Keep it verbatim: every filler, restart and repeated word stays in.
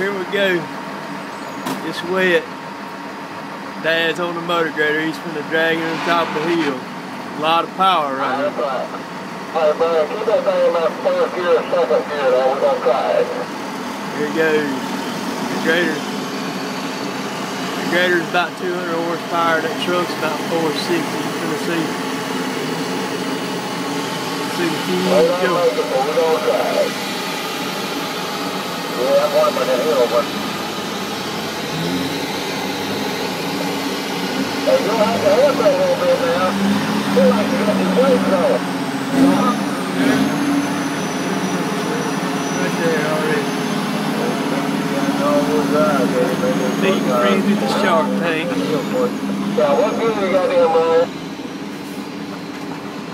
here we go. It's wet. Dad's on the motor grader. He's finna drag it on top of the hill. A lot of power right now. Hey, man, keep that thing in my first gear or second gear, though. We're gonna try it. Here it goes. The grader. The grader's about two hundred horsepower. That truck's about four sixty. You're gonna see. See the team go. We're gonna try it. Yeah, I'm going for the hill, but. Hey, you'll have to help that a little bit now. I feel like you're getting weight going. Right there already. All right, Feet free through the shark tank. yeah, what gear you got in, man?